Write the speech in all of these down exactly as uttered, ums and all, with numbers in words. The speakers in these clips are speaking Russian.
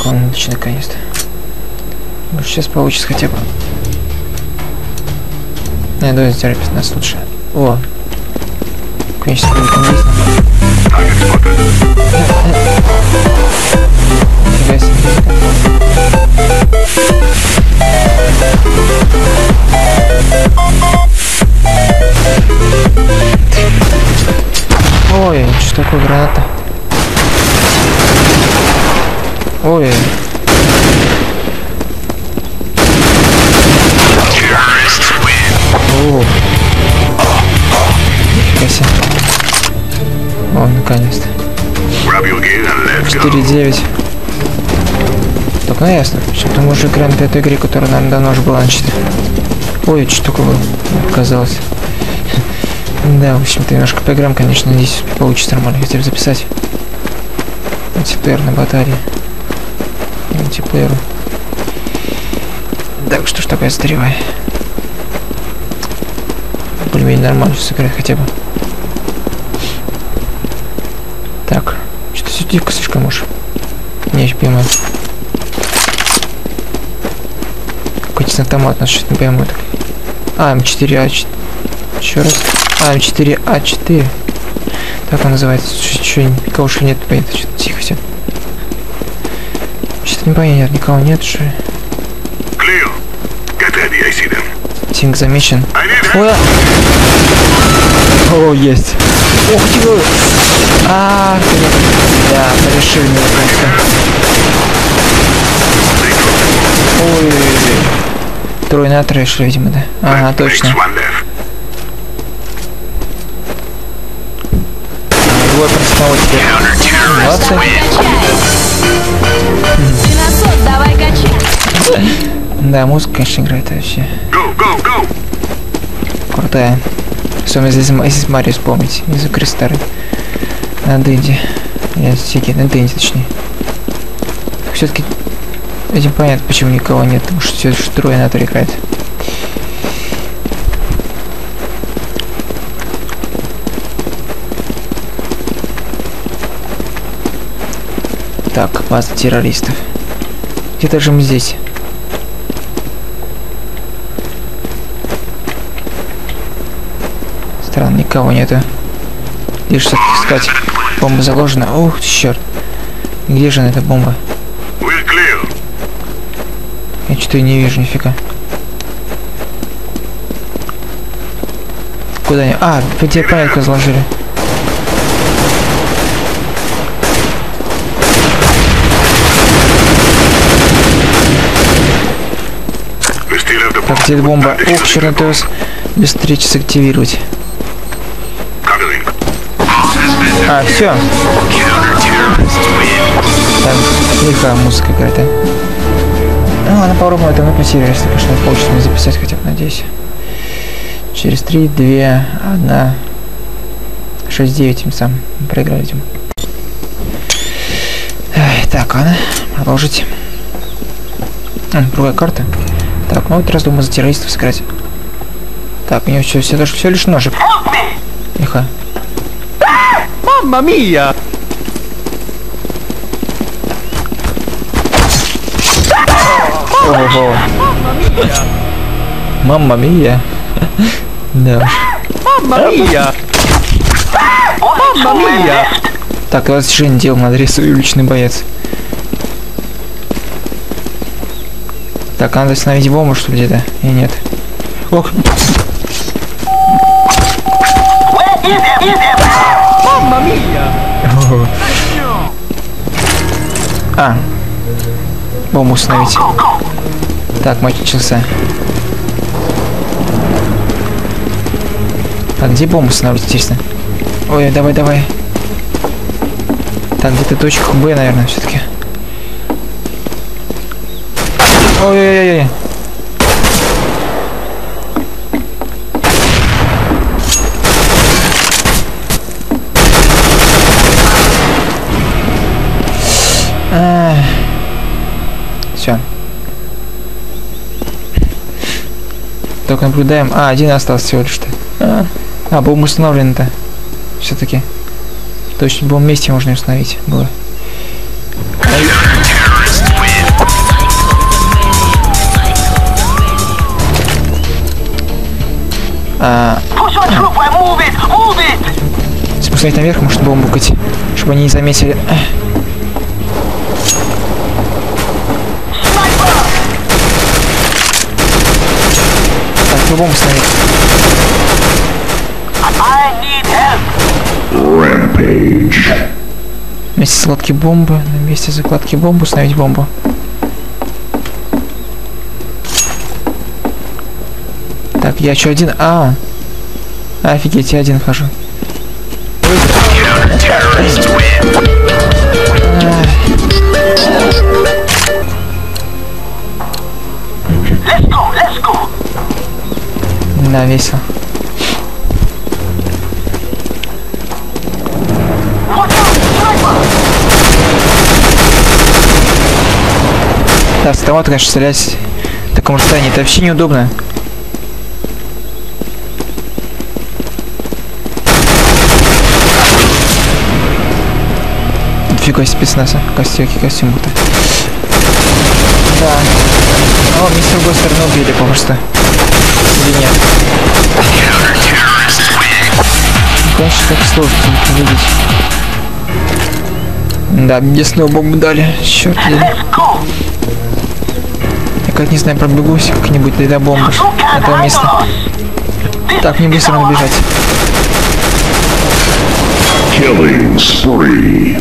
он отлично, наконец-то. Может, сейчас получится хотя бы. Не, давай сделаем пятнадцать лучше. О! Конечно, будет есть. Нифига себе. Ой, что такое граната? Ой. О. Нифига себе. О, наконец-то. четыре девять. Только ну, ясно. Почему-то мы уже играем в этой игре, которая нам давно уже была начата. Ой, что такое было? Оказалось. Да, в общем-то, немножко поиграем, конечно, надеюсь, получится нормально. Хотели записать. Мультиплеер на батарее. Мультиплееру. Так, что ж такое старевая? Более-менее нормально сыграть хотя бы. Так, что-то все дико слишком уж. Не, я понимаю. Какой-то автомат, нас что-то не пойму. Так. А, эм четыре а четыре. Еще раз. А, эм четыре а четыре. Так он называется. Что, никого что нет, понятно, что-то тихо все. Что-то не понятно, никого нет, что ли. Тинг замечен. Ой! О, есть. Ох, ты! А, да, порешили меня просто. Ой, трое на трэш, видимо, да. Ага, точно. Двое просто на теперь. Молодцы. Да, музыка, конечно, играет вообще. Крутая. Особенно здесь, здесь Марио вспомнить. Из игры старой. На Дэнди. Я стики, на Дэнди точнее. Все-таки этим понятно, почему никого нет, потому что все же трое на то играет. Так, база террористов. Где-то же мы здесь. Странно, никого нету. Лишь что-то искать. Бомба заложена. Ух, черт. Где же она, эта бомба? Я что-то не вижу, нифига. Куда они? А, где палетку заложили. Так, где бомба? Ух, черт, надо без встречи сактивировать. А, все. Так, лихая музыка какая-то. Ну, ладно, попробуем это выключили, если, конечно, получится мне записать, хотя бы, надеюсь. Через три, два, один, шесть, девять, тем самым проиграли, видимо. Так, ладно, продолжить. А, другая карта. Так, ну вот раз думаю за террористов сыграть. Так, у него все, все, все лишь ножик. Тихо. Мамма мия! Ого. Мамма мия. Да уж. Мамма мия! Мамма мия! Так, двадцать шесть дел, надо рисовать уличный боец. Так, надо остановить бомбу, что ли, где-то? И нет. Ох. Мамма мия! А. Бомбу установить. Так, матч начался. Так, где бомбу устанавливать, интересно? Ой, давай, давай. Так, где-то точка Б, наверное, все-таки. Ой-ой-ой. А, все. Только наблюдаем. А, один остался всего лишь-то. А, а бомба установлена-то. Все-таки. Точно, в любом месте можно установить было. А... Спускать наверх, может бомбу кать, чтобы они не заметили. Так, ну бомбу снять. Rampage. Вместе закладки бомбы, на месте закладки бомбы установить бомбу. Так, я что, один? А, офигеть, я один хожу. Да, весело. Да, с автомата, конечно, стрелять в таком расстоянии, это вообще неудобно. Нифига себе спецназа, костюки, костюм будто. Да. О, меня с другой стороны убили просто. Или нет? Конечно, так сложно увидеть. Да, мне снова бомбу дали. Черт, блин. Я как не знаю, пробегусь как-нибудь до бомбы этого места. Так, мне быстро надо бежать. Killing spree.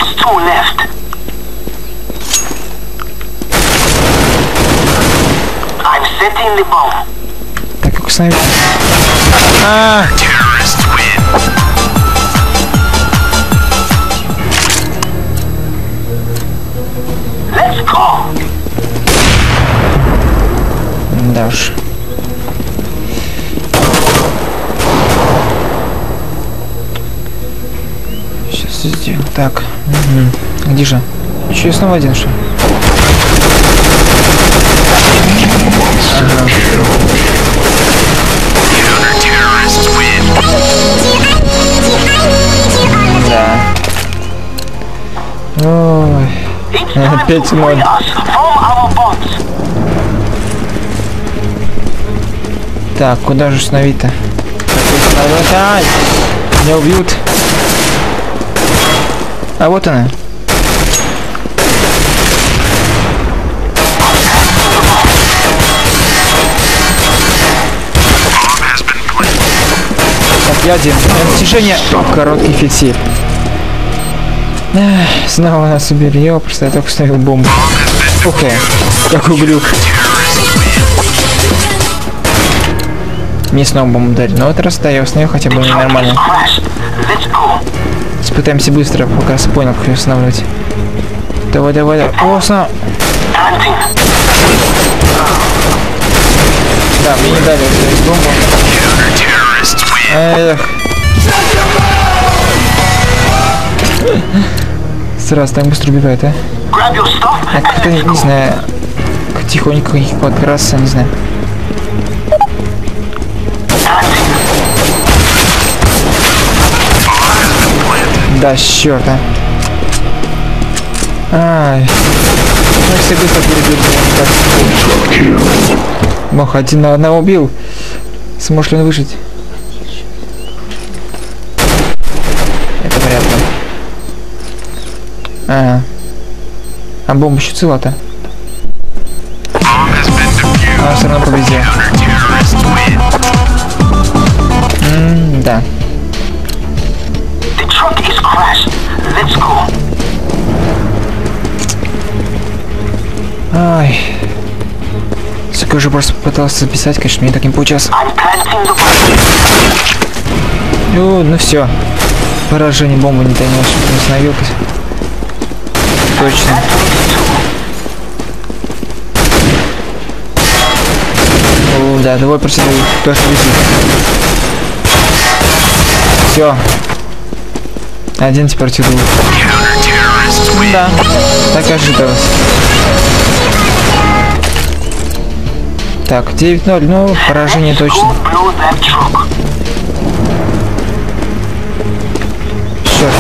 Так, как снайпер. А! Да уж. Сейчас сделаю. Так. Угу. Где же? Еще я снова один, что? Ага. Да. Ой. Опять ноль. Так, куда же установить-то? Ай! Меня убьют. А вот она. Так, я один. Достижение. Короткий фитиль. Эх, снова нас убили. Я просто я только установил бомбу. Ух ты, какой глюк. Мне снова бомбу дали, но это раз да, я установил хотя бы нормально. Испытаемся быстро, пока я понял, как ее устанавливать. Давай, давай, давай. О, снова. Да, мне не дали установить бомбу. Эх. Сразу так быстро убивает, а? Я как-то, не, не знаю, тихонько их подкрасться, не знаю. Да, черт, а. Ай. Ну, все быстро перебьют. Мох, один на одного убил. Сможет ли он выжить? Это вряд ли. А, а бомба еще цела-то. А, все равно победил. Ммм, да. Ай. Сука, уже просто пытался записать, конечно, мне так не получилось. Ну, ну все. Поражение бомбы не тянешь, не установил. Точно. О, да, давай просто тоже висит. Все. Один теперь тяну. Да, так и ожидалось. Так, девять ноль, ну, поражение точно. Черт.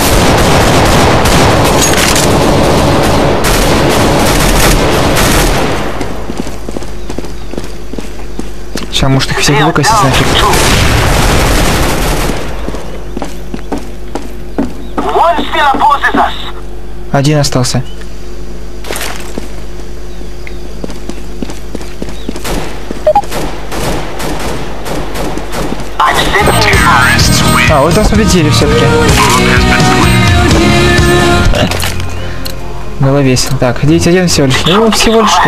Сейчас, может, их всех выкосить нафиг. Один остался. А, вот нас победили все-таки. Было весело. Так, девять один всего лишь. Ну, всего лишь-то.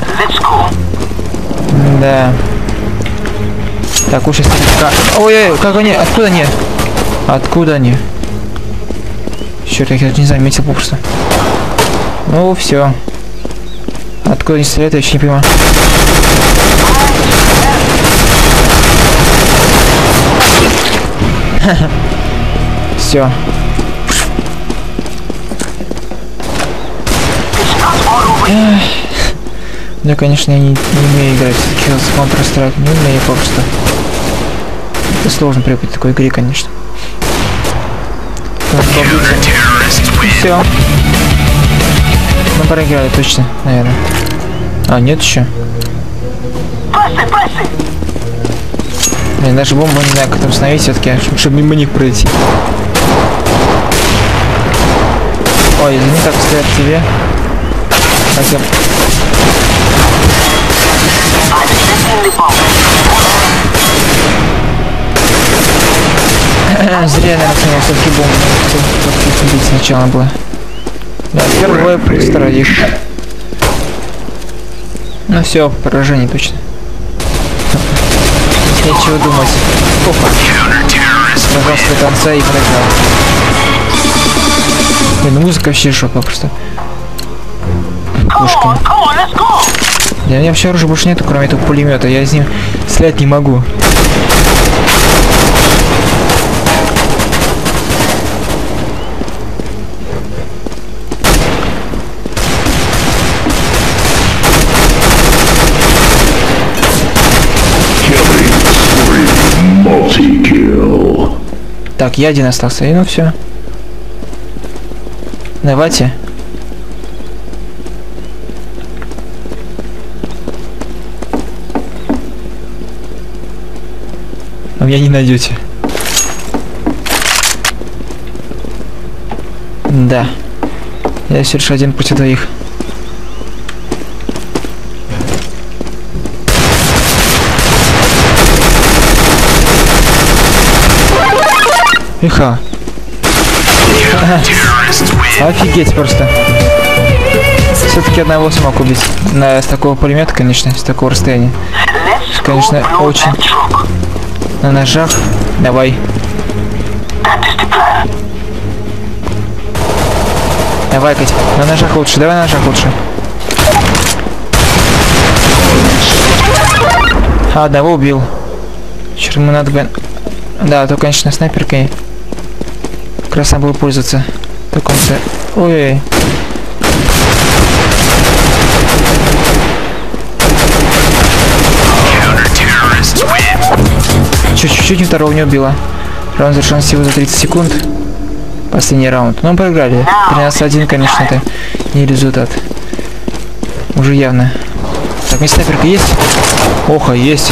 Да. Так, уж если... Ой-ой, как они? Откуда они? Откуда они? Черт, я не заметил попросту. Ну, все. Откуда они стреляют, я еще не понимаю. Все. Да, конечно, я не, не умею играть в Counter-Strike, не умею просто. Это сложно привыкнуть к такой игре, конечно. Все. Мы проиграли точно, наверное. А, нет еще. Блин, даже бомбу не знаю, как там установить все-таки, чтобы мимо них пройти. Ой, извини, как стоят к тебе. Хотя... Зря, наверное, снял все-таки бомбу. Все-таки убить сначала было. Да, первый бой просто ради их. Ну все, поражение точно. Нечего думать. Опа. Сражался до конца и проиграл. Блин, ну музыка вообще шока просто. Пушка. Да, у меня вообще оружия больше нету, кроме этого пулемета. Я с ним стрелять не могу. Так, я один остался, и ну все. Давайте. А меня не найдете. Да. Я все лишь один против двоих. Иха. Офигеть просто. Все-таки одного смог убить. На, с такого пулемета, конечно, с такого расстояния. Конечно, очень. На ножах. Давай. Давай, Катя. На ножах лучше. Давай на ножах лучше. А, одного убил. Черт, ему надо бы... Да, то, конечно, снайперкой. Как раз надо было пользоваться. В таком-то... Ой-ой. Чуть-чуть второго не убила. Раунд завершен всего за тридцать секунд. Последний раунд. Но мы проиграли. тринадцать один, конечно, это не результат. Уже явно. Так, мне снайперка есть? Оха, есть.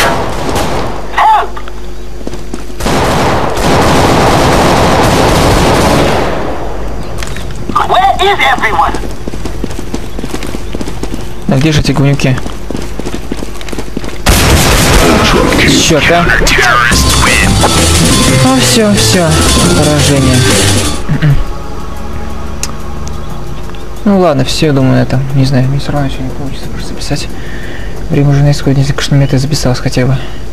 А где же эти говнюки? Черт, а? Ну все, все. Поражение. Ну ладно, все, думаю, это. Не знаю, мне все равно еще не получится просто записать. Время уже на исходе, если что, мне это записалось хотя бы.